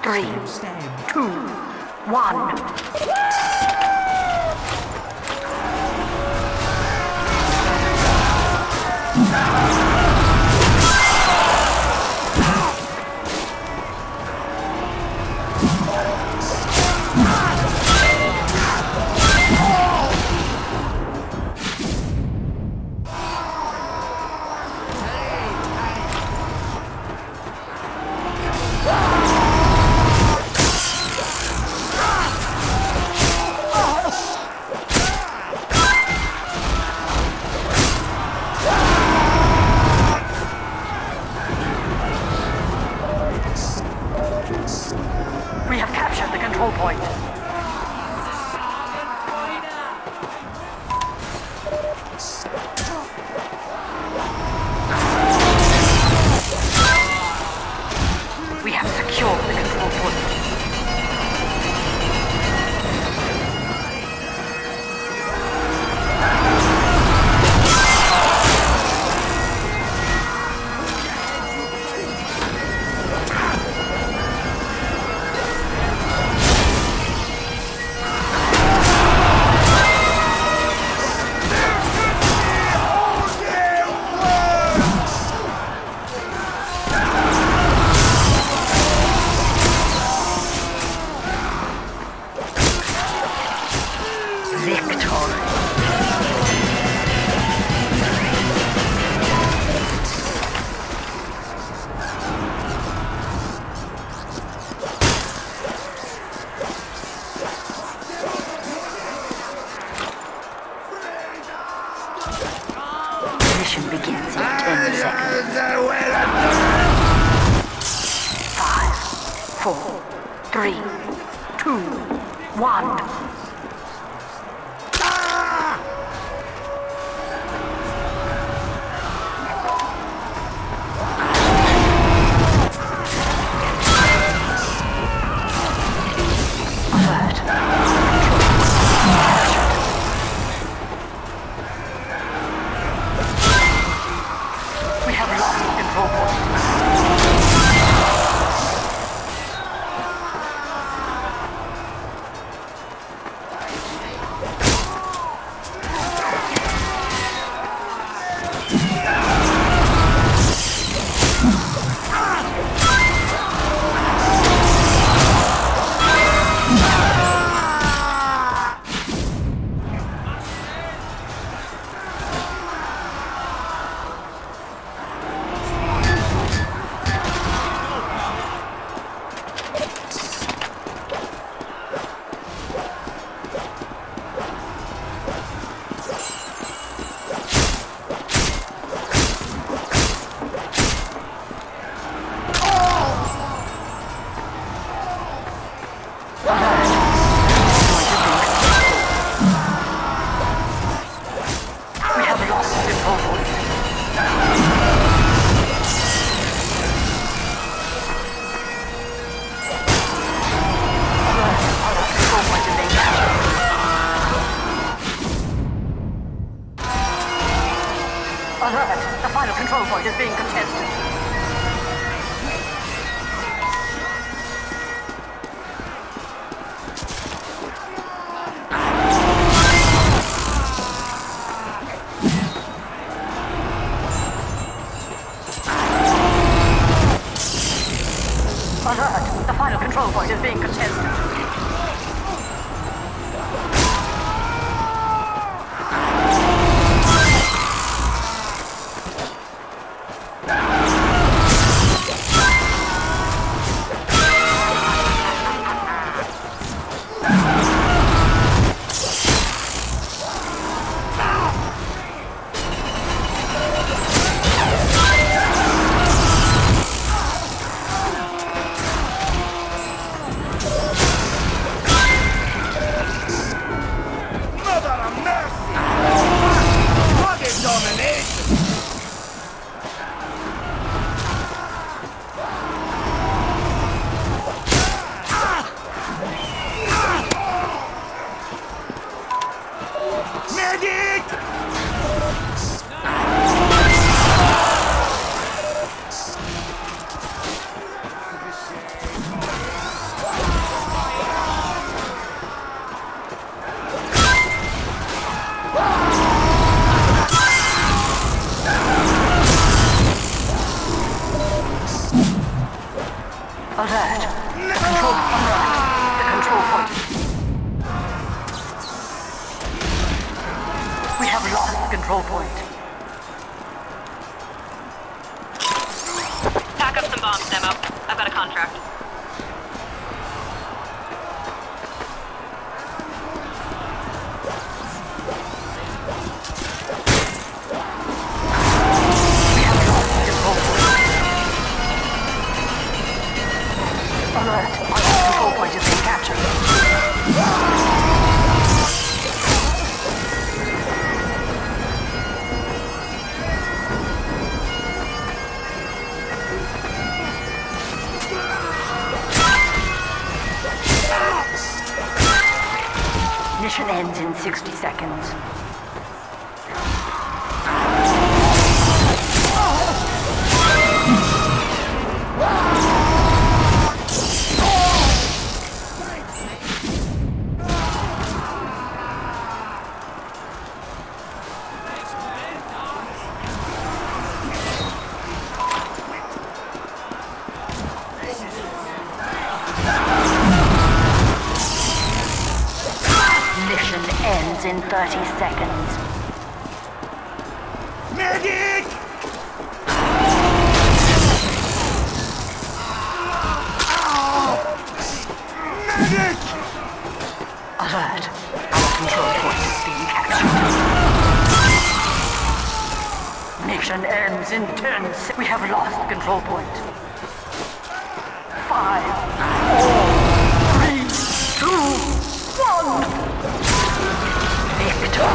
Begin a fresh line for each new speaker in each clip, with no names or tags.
3, 2, 1. We have captured the control point. We have secured the control point. Mission begins in 10 seconds. 5, 4, 3, 2, 1. Alert! The final control point is being contested. Alert! The final control point is being contested. Alert. The control point. We have lost the control point.
Pack up some bombs, Demo. I've got a contract.
We have lost the control point. Alert. Our control point is being captured. Mission ends in 60 seconds. Mission ends in 30 seconds.
Medic! Medic!
Alert. Our control point is being captured. Mission ends in 10 seconds. We have lost the control point. 5, 4, 3, 2, 1. Victor.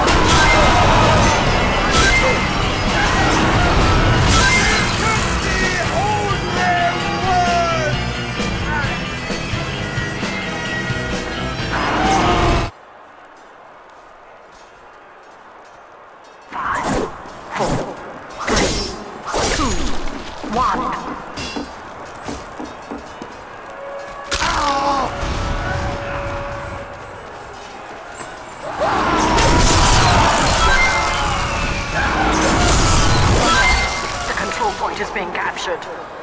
Is being captured.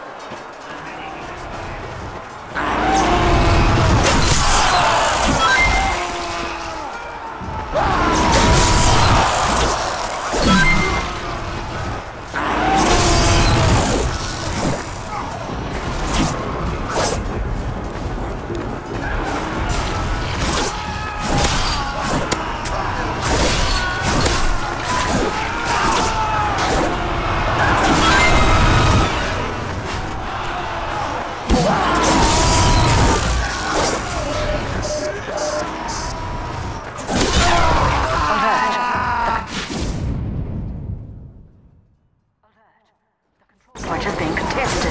Point is being contested.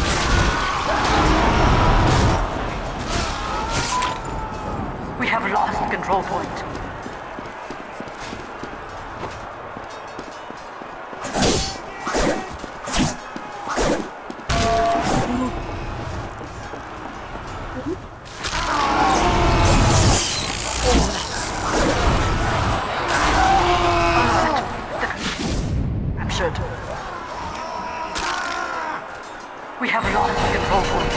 We have lost the control point. Captured. We have lost the control point.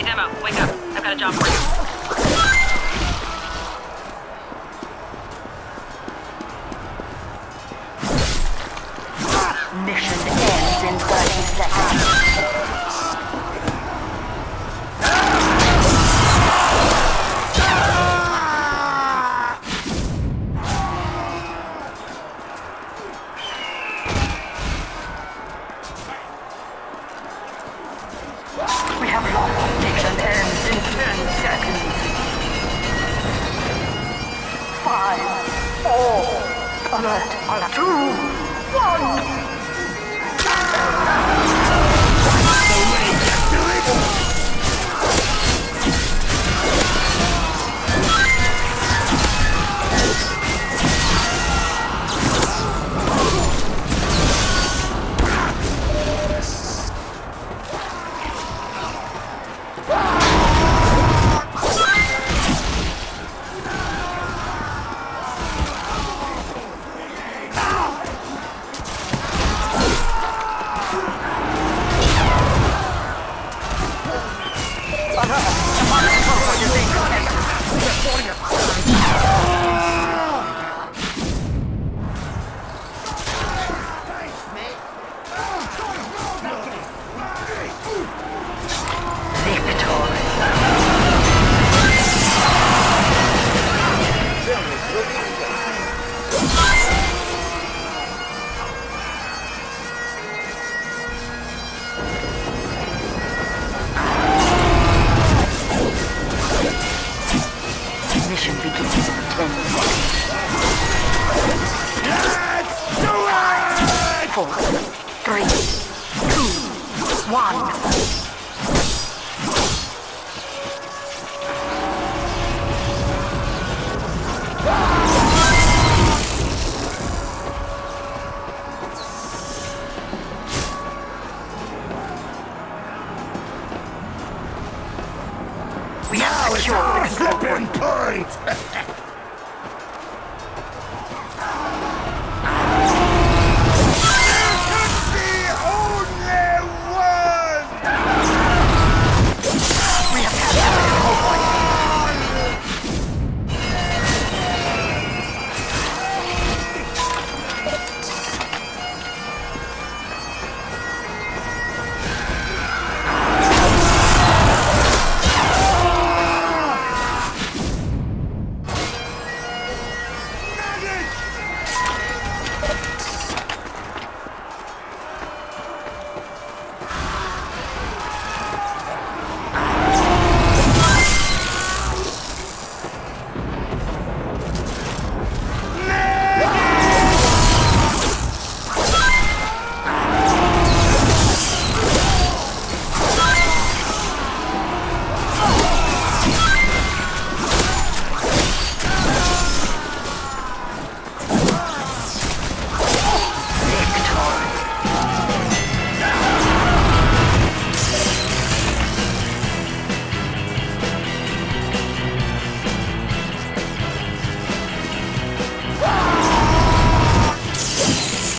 Hey, Demo, wake up. I've got a job for you.
Mission ends in 30 seconds. We have lost. Mission ends in 10 seconds. 5, 4, alert, 2, 1. Mission begins in 10 seconds.
Let's do it!
4, 3, 2, 1. We have secured the control point.
Point!